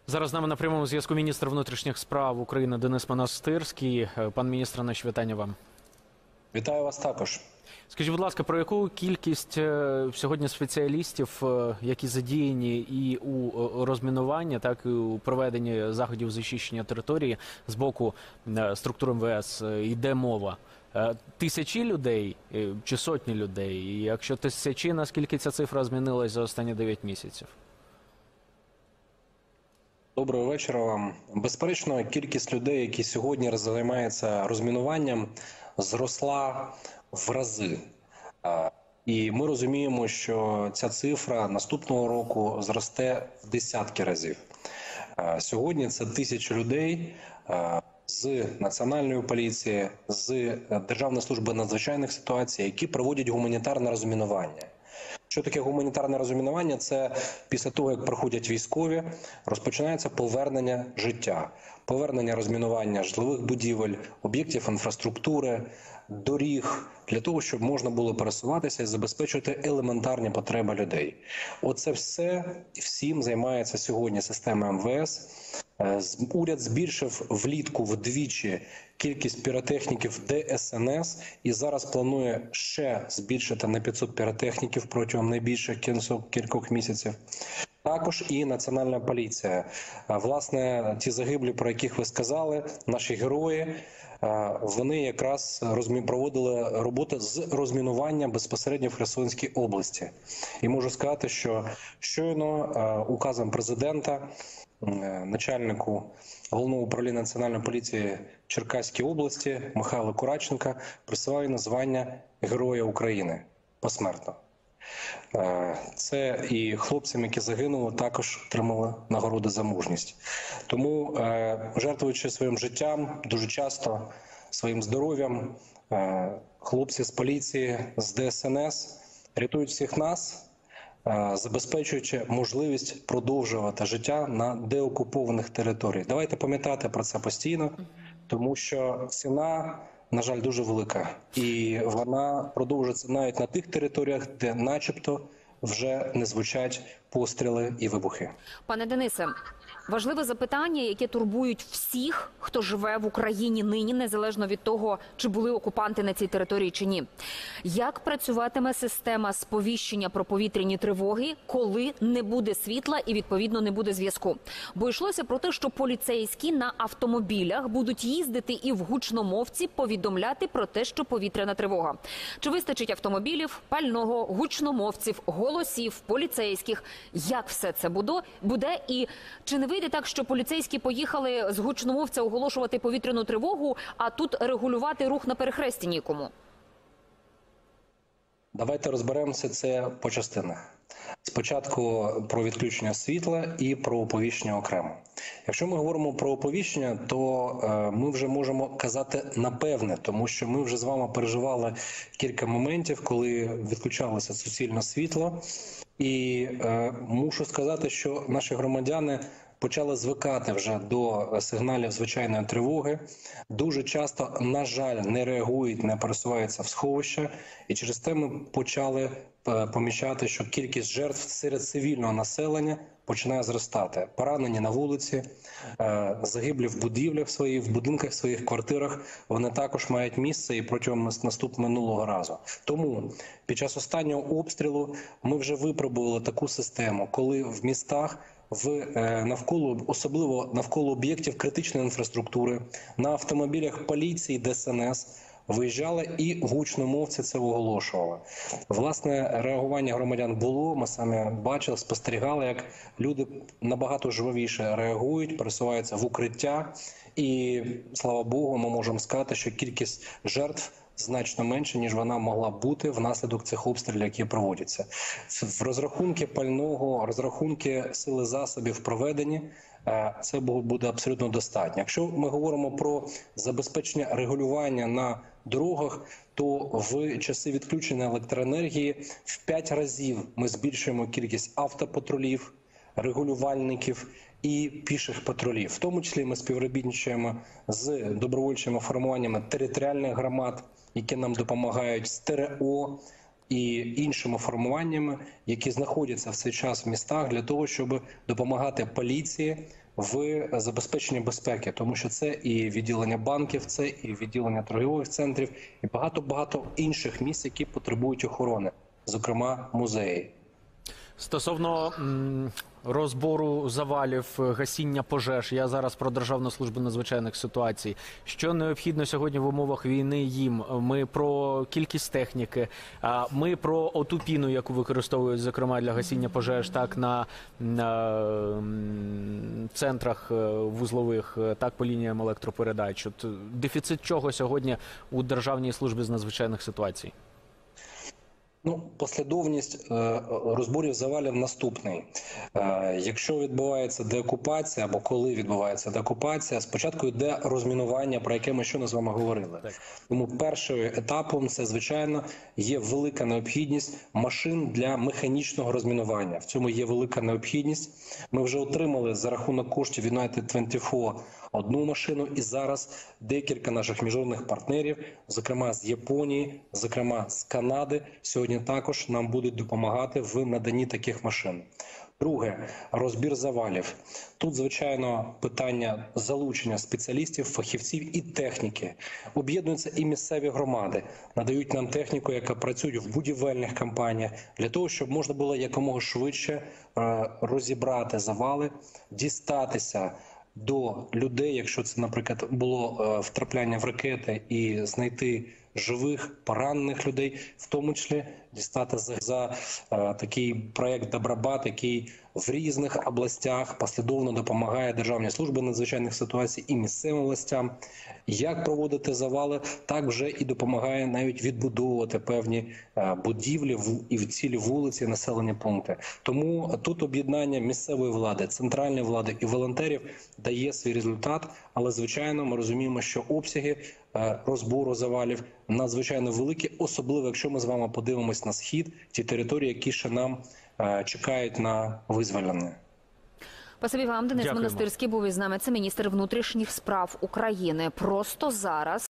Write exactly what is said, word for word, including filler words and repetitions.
Зараз з нами на прямому зв'язку міністр внутрішніх справ України Денис Монастирський. Пан міністр, наші вітання вам. Вітаю вас також. Скажіть, будь ласка, про яку кількість сьогодні спеціалістів, які задіяні і у розмінуванні, так і у проведенні заходів захищення території з боку структур ем ве ес, йде мова? Тисячі людей чи сотні людей? І якщо тисячі, наскільки ця цифра змінилась за останні дев'ять місяців? Доброго вечора вам. Безперечно, кількість людей, які сьогодні займаються розмінуванням, зросла в рази. І ми розуміємо, що ця цифра наступного року зросте в десятки разів. Сьогодні це тисячі людей з Національної поліції, з Державної служби надзвичайних ситуацій, які проводять гуманітарне розмінування. Що таке гуманітарне розмінування? Це після того, як проходять військові, розпочинається повернення життя. Повернення розмінування житлових будівель, об'єктів інфраструктури, доріг, для того, щоб можна було пересуватися і забезпечувати елементарні потреби людей. Оце все, всім займається сьогодні система ем ве ес. Уряд збільшив влітку вдвічі кількість піротехніків де ес ен ес і зараз планує ще збільшити на п'ятсот піротехніків протягом найбільших кількох місяців. Також і Національна поліція. Власне, ті загиблі, про яких ви сказали, наші герої, вони якраз проводили роботу з розмінування безпосередньо в Херсонській області. І можу сказати, що щойно указом президента начальнику Головного управління Національної поліції Черкаській області Михайлу Кураченка присвоєно звання Героя України посмертно. Це і хлопцям, які загинули, також отримали нагороди за мужність. Тому, жертвуючи своїм життям, дуже часто своїм здоров'ям, хлопці з поліції, з де ес ен ес рятують всіх нас, забезпечуючи можливість продовжувати життя на деокупованих територіях. Давайте пам'ятати про це постійно, тому що ціна, на жаль, дуже велика. І вона продовжується навіть на тих територіях, де начебто вже не звучать постріли і вибухи. Пане Денисе, важливе запитання, яке турбують всіх, хто живе в Україні нині, незалежно від того, чи були окупанти на цій території чи ні. Як працюватиме система сповіщення про повітряні тривоги, коли не буде світла і, відповідно, не буде зв'язку? Бо йшлося про те, що поліцейські на автомобілях будуть їздити і в гучномовці повідомляти про те, що повітряна тривога. Чи вистачить автомобілів, пального, гучномовців, голосів, поліцейських? Як все це буде? І чи не вийде так, що поліцейські поїхали з гучномовця оголошувати повітряну тривогу, а тут регулювати рух на перехресті нікому? Давайте розберемося це по частинах. Спочатку про відключення світла і про оповіщення окремо. Якщо ми говоримо про оповіщення, то ми вже можемо казати напевне, тому що ми вже з вами переживали кілька моментів, коли відключалося суцільне світло. І е, мушу сказати, що наші громадяни почали звикати вже до сигналів звичайної тривоги. Дуже часто, на жаль, не реагують, не пересуваються в сховища. І через те ми почали помічати, що кількість жертв серед цивільного населення починає зростати. Поранені на вулиці, загиблі в будівлях своїх, в будинках своїх, квартирах, вони також мають місце і протягом наступного минулого разу. Тому під час останнього обстрілу ми вже випробували таку систему, коли в містах в навколо, особливо навколо об'єктів критичної інфраструктури, на автомобілях поліції, де ес ен ес, виїжджали і гучномовці це оголошували. Власне, реагування громадян було, ми самі бачили, спостерігали, як люди набагато жвавіше реагують, пересуваються в укриття. І, слава Богу, ми можемо сказати, що кількість жертв значно менше, ніж вона могла бути внаслідок цих обстрілів, які проводяться. В розрахунки пального, розрахунки сили засобів проведені, це буде абсолютно достатньо. Якщо ми говоримо про забезпечення регулювання на дорогах, то в часи відключення електроенергії в п'ять разів ми збільшуємо кількість автопатрулів, регулювальників і піших патрулів. В тому числі ми співробітничаємо з добровольчими формуваннями територіальних громад, які нам допомагають, з те ре о і іншими формуваннями, які знаходяться в цей час в містах для того, щоб допомагати поліції в забезпеченні безпеки, тому що це і відділення банків, це і відділення торгових центрів, і багато-багато інших місць, які потребують охорони, зокрема музеї. Стосовно м, розбору завалів, гасіння пожеж, я зараз про Державну службу надзвичайних ситуацій. Що необхідно сьогодні в умовах війни їм? Ми про кількість техніки, а ми про оту піну, яку використовують, зокрема, для гасіння пожеж, так, на, на м, центрах е, вузлових, е, так, по лініям електропередач. От дефіцит чого сьогодні у Державній службі з надзвичайних ситуацій? Ну, послідовність е, розборів завалів наступний. Е, якщо відбувається деокупація, або коли відбувається деокупація, спочатку йде розмінування, про яке ми щойно з вами говорили. Так. Тому першим етапом це, звичайно, є велика необхідність машин для механічного розмінування. В цьому є велика необхідність. Ми вже отримали за рахунок коштів Юнайтед двадцять чотири одну машину, і зараз декілька наших міжнародних партнерів, зокрема з Японії, зокрема з Канади, сьогодні також нам будуть допомагати в наданні таких машин. Друге, розбір завалів. Тут, звичайно, питання залучення спеціалістів, фахівців і техніки. Об'єднуються і місцеві громади, надають нам техніку, яка працює в будівельних компаніях, для того, щоб можна було якомога швидше е, розібрати завали, дістатися до людей, якщо це, наприклад, було е, втрапляння в ракети, і знайти живих, поранених людей, в тому числі дістати за, за е, такий проєкт «Добробат», який в різних областях послідовно допомагає Державній службі надзвичайних ситуацій і місцевим властям. Як проводити завали, так вже і допомагає навіть відбудовувати певні е, будівлі в, і в цілі вулиці, населені пункти. Тому тут об'єднання місцевої влади, центральної влади і волонтерів дає свій результат, але, звичайно, ми розуміємо, що обсяги е, розбору завалів надзвичайно великі, особливо, якщо ми з вами подивимось на схід, ті території, які ще нам е, чекають на визволення. Спасибі вам, Денис Дякуємо. Монастирський був із нами. Це міністр внутрішніх справ України. Просто зараз